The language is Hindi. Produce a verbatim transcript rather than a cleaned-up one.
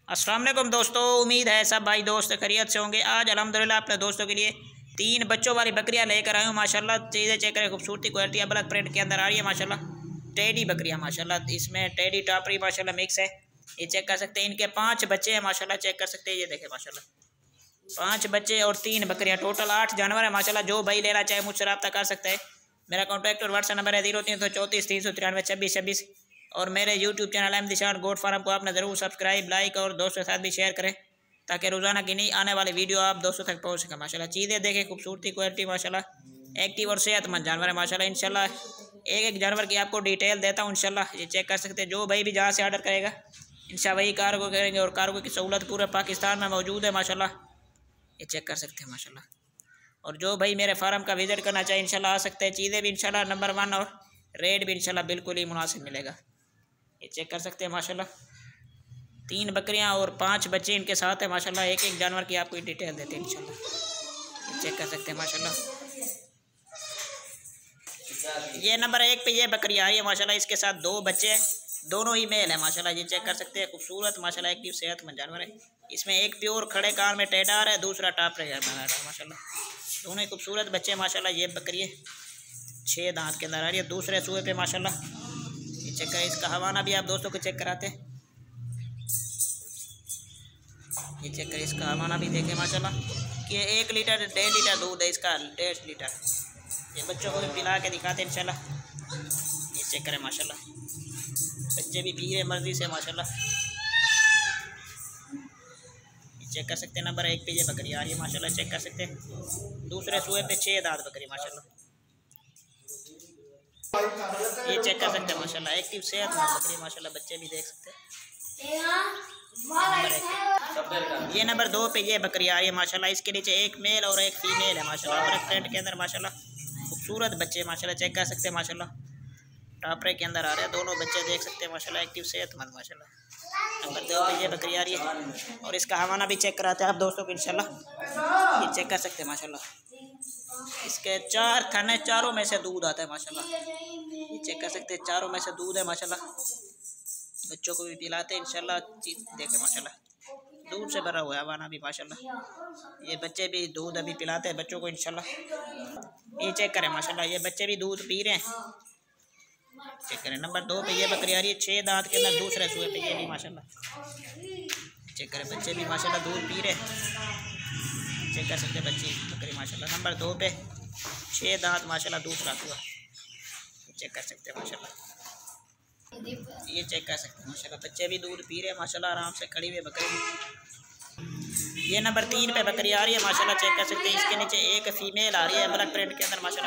अस्सलाम वालेकुम दोस्तों, उम्मीद है सब भाई दोस्त खैरियत से होंगे। आज अल्हम्दुलिल्लाह अपने दोस्तों के लिए तीन बच्चों वाली बकरियां लेकर आए हूँ। माशाल्लाह चीज़ें चेक करें, खूबसूरती क्वालिटी ब्लैक प्रिंट के अंदर आ रही है। माशाल्लाह टेडी बकरियां, माशाल्लाह इसमें टेडी टापरी माशाल्लाह मिक्स है। ये चेक कर सकते हैं, इनके पाँच बच्चे हैं माशाल्लाह, चेक कर सकते हैं। ये देखें माशाल्लाह पाँच बच्चे और तीन बकरियाँ, टोटल आठ जानवर है माशाल्लाह। जो भाई लेना चाहे मुझसे रब्ता कर सकता है। मेरा कॉन्टैक्ट और व्हाट्सएप नंबर है जीरो तीन सौ चौंतीस तीन सौ तिरानवे छब्बीस छब्बीस। और मेरे YouTube channel Ahmed Zeeshan goat farm को आपने ज़रूर सब्सक्राइब, लाइक और दोस्तों के साथ भी शेयर करें, ताकि रोज़ाना की नई आने वाली वीडियो आप दोस्तों तक पहुँच सके। माशाल्लाह चीज़ें देखें, खूबसूरती क्वालिटी माशाल्लाह एक्टिव और सेहतमंद जानवर है माशाल्लाह। इंशाल्लाह एक एक जानवर की आपको डिटेल देता हूँ इंशाल्लाह। ये चेक कर सकते हैं, जो भाई भी जहाँ से ऑर्डर करेगा इंशाल्लाह वही कार्गो करेंगे, और कार्गो की सहूलत पूरे पाकिस्तान में मौजूद है माशाल्लाह। ये चेक कर सकते हैं माशाल्लाह। और जो भाई मेरे फार्म का विज़िट करना चाहे इंशाल्लाह आ सकते हैं। चीज़ें भी इंशाल्लाह नंबर वन और रेट भी इंशाल्लाह बिल्कुल ही मुनासिब मिलेगा। ये चेक कर सकते हैं माशाल्लाह, तीन बकरियां और पांच बच्चे इनके साथ है माशाल्लाह। एक एक जानवर की आपको डिटेल देते हैं इंशाल्लाह। ये चेक कर सकते हैं माशाल्लाह। ये नंबर एक पे ये बकरी आ रही है माशाल्लाह, इसके साथ दो बच्चे हैं, दोनों ही मेल है माशाल्लाह। ये चेक कर सकते हैं, खूबसूरत माशाल्लाह एक्टिव सेहतमंद जानवर है। इसमें एक प्योर खड़े कार में टेडार है, दूसरा टाप रहा है माशाल्लाह। दोनों ही खूबसूरत बच्चे माशाल्लाह। ये बकरी है छः दांत के अंदर आ रही है, दूसरे सूए पे माशाल्लाह। ये चेक करें, इसका हवाना भी आप दोस्तों को चेक कराते हैं। ये चेक करें, इसका हवाना भी देखें माशाल्लाह कि एक लीटर डेढ़ लीटर दूध है इसका, डेढ़ लीटर। ये बच्चों को भी पिला के दिखाते हैं इंशाल्लाह। ये चेक करें माशाल्लाह, बच्चे भी पी रहे मर्जी से माशाल्लाह। ये चेक कर सकते हैं, नंबर एक पे ये बकरी आ रही है माशाल्लाह। चेक कर सकते हैं, दूसरे सूए पे छः दांत बकरी माशाल्लाह। ये चेक कर सकते हैं माशाल्लाह, एक्टिव सेहतमंद बकरी माशाल्लाह। बच्चे भी देख सकते हैं। ये नंबर दो पे ये बकरी आ रही है माशाल्लाह। इसके नीचे एक मेल और एक फीमेल है माशाल्लाह, और एक फ्रंट के अंदर माशाल्लाह खूबसूरत बच्चे माशाल्लाह। चेक कर सकते हैं माशाल्लाह, टापरे के अंदर आ रहे हैं दोनों बच्चे, देख सकते हैं माशाल्लाह एक्टिव सेहतमंद माशाल्लाह। नंबर दो पे ये बकरी आ रही है, और इसका हवाना भी चेक कराते हैं आप दोस्तों को इंशाल्लाह। ये चेक कर सकते हैं माशाल्लाह, इसके चार थाने, चारों में से दूध आता है माशाल्लाह। ये चेक कर सकते हैं, चारों में से दूध है माशाल्लाह। बच्चों को भी पिलाते हैं इंशाल्लाह। देखें माशाल्लाह, दूध से भरा हुआ है हवाना भी माशाल्लाह। ये बच्चे भी दूध अभी पिलाते हैं बच्चों को इंशाल्लाह। ये चेक करें माशाल्लाह, ये बच्चे भी दूध पी रहे हैं। चेक करें, नंबर दो पे ये बकरी आ रही है छः दांत के अंदर, दूसरे सूए पे ये भी माशाल्लाह। चेक करें, बच्चे भी माशाल्लाह दूध पी रहे हैं। चेक कर सकते हैं बच्ची बकरी माशाल्लाह, नंबर दो पे छः दांत माशाल्लाह, दूसरा सूआ। चेक कर सकते हैं माशाल्लाह। ये चेक कर सकते हैं माशाल्लाह, बच्चे भी दूध पी रहे हैं माशाल्लाह, आराम से खड़ी हुई बकरी। ये नंबर तीन पे बकरी आ रही है माशाल्लाह। चेक कर सकते हैं, इसके नीचे एक फीमेल आ रही है ब्लैक प्रिंट के अंदर माशाल्लाह।